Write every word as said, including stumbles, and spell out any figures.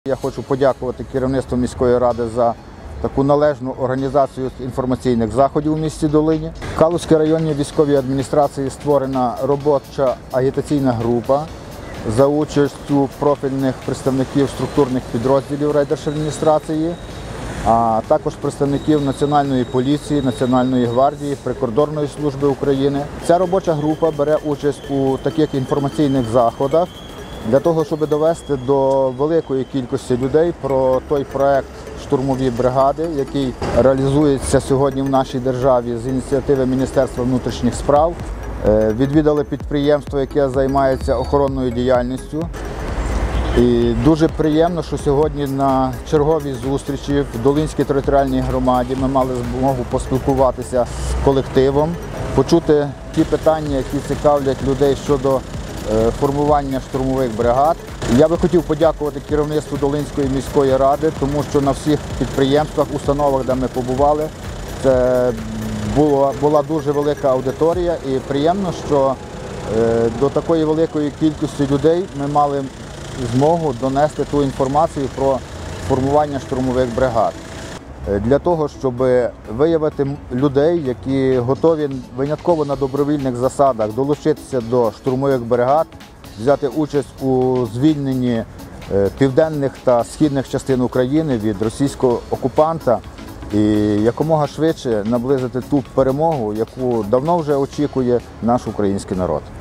Я хочу подякувати керівництву міської ради за таку належну організацію інформаційних заходів у місті Долині. В Калузькій районній військовій адміністрації створена робоча агітаційна група за участю профільних представників структурних підрозділів райдержадміністрації, а також представників Національної поліції, Національної гвардії, Прикордонної служби України. Ця робоча група бере участь у таких інформаційних заходах для того, щоб довести до великої кількості людей про той проект «Штурмові бригади», який реалізується сьогодні в нашій державі з ініціативи Міністерства внутрішніх справ. Відвідали підприємство, яке займається охоронною діяльністю. І дуже приємно, що сьогодні на черговій зустрічі в Долинській територіальній громаді ми мали змогу поспілкуватися з колективом, почути ті питання, які цікавлять людей щодо формування штурмових бригад. Я би хотів подякувати керівництву Долинської міської ради, тому що на всіх підприємствах, установах, де ми побували, це була, була дуже велика аудиторія, і приємно, що до такої великої кількості людей ми мали змогу донести ту інформацію про формування штурмових бригад. Для того, щоб виявити людей, які готові винятково на добровільних засадах долучитися до штурмових бригад, взяти участь у звільненні південних та східних частин України від російського окупанта і якомога швидше наблизити ту перемогу, яку давно вже очікує наш український народ.